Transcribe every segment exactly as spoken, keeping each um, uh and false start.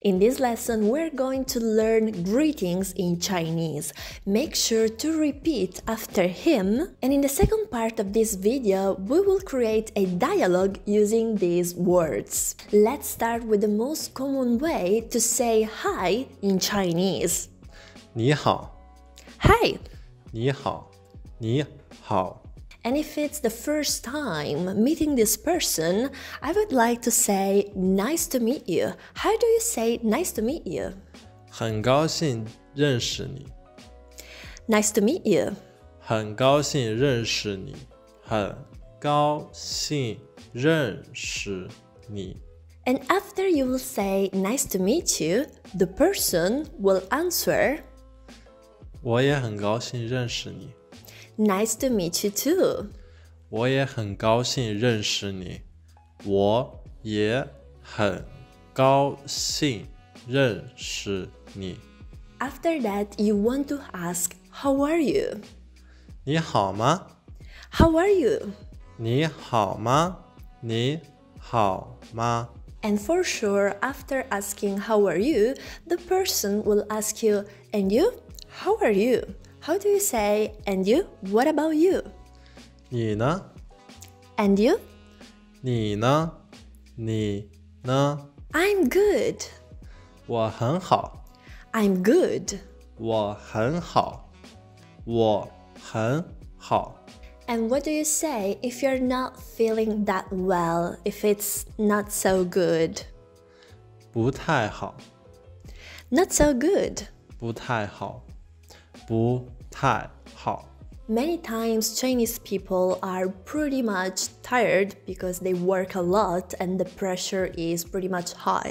In this lesson, we're going to learn greetings in Chinese. Make sure to repeat after him. And in the second part of this video, we will create a dialogue using these words. Let's start with the most common way to say hi in Chinese. 你好 Hi! 你好你好 And if it's the first time meeting this person, I would like to say nice to meet you. How do you say nice to meet you? 很高兴认识你 Nice to meet you. 很高兴认识你很高兴认识你 And after you will say nice to meet you, the person will answer 我也很高兴认识你 nice to meet you too. 我也很高兴认识你我也很高兴认识你 After that, you want to ask, how are you? 你好吗 How are you? 你好吗你好吗 And for sure, after asking how are you, the person will ask you, and you? How are you? How do you say, and you? What about you? 你呢 And you? 你呢你呢 I'm good. 我很好 I'm good. 我很好我很好 And what do you say if you're not feeling that well, if it's not so good? 不太好 Not so good. 不太好不太好 Many times Chinese people are pretty much tired because they work a lot and the pressure is pretty much high.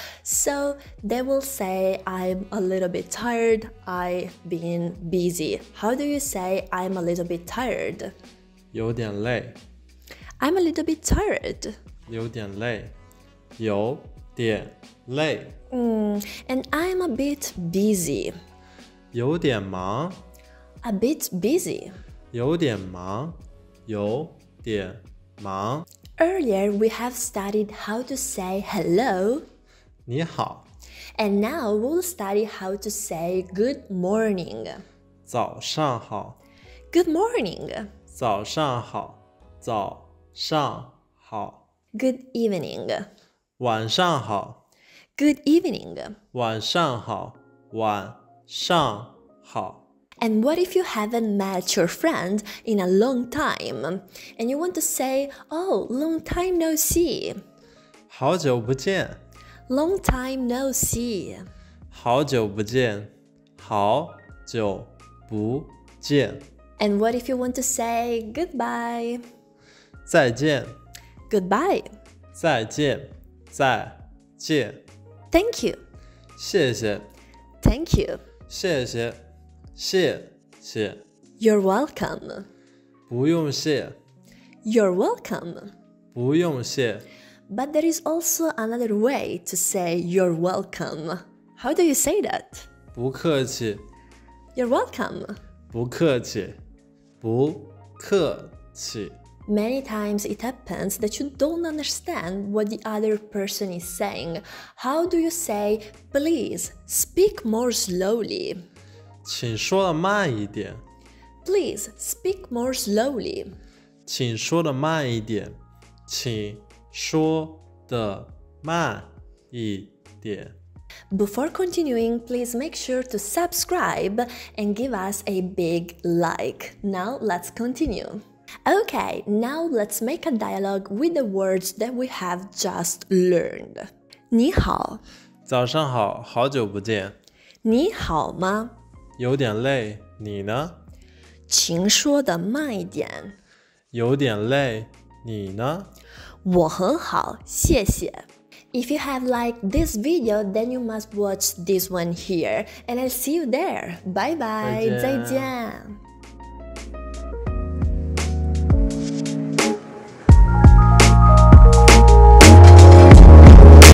So they will say, I'm a little bit tired, I've been busy. How do you say I'm a little bit tired? 有点累 I'm a little bit tired. 有点累有点累 Mm, and I'm a bit busy. 有点忙 A bit busy. 有点忙有点忙 Earlier we have studied how to say hello. 你好 And now we'll study how to say good morning. 早上好 Good morning. 早上好早上好 Good evening. 晚上好 Good evening. 晚上好晚上好 And what if you haven't met your friend in a long time and you want to say, oh, long time no see. 好久不见 Long time no see. 好久不见好久不见 And what if you want to say goodbye? 再见 Goodbye. 再见再见 Thank you. 谢谢 Thank you. 谢谢谢谢 You're welcome. 不用谢 You're welcome. 不用谢 But there is also another way to say you're welcome. How do you say that? 不客气 You're welcome. 不客气不客气 Many times it happens that you don't understand what the other person is saying. How do you say, please speak more slowly? 请说的慢一点 Please speak more slowly. 请说的慢一点请说的慢一点 Before continuing, please make sure to subscribe and give us a big like. Now let's continue. Okay, now let's make a dialogue with the words that we have just learned. 你好早上好好久不见你好吗有点累你呢请说的慢一点有点累你呢我很好谢谢 If you have liked this video, then you must watch this one here. And I'll see you there. Bye bye. 再见。 再见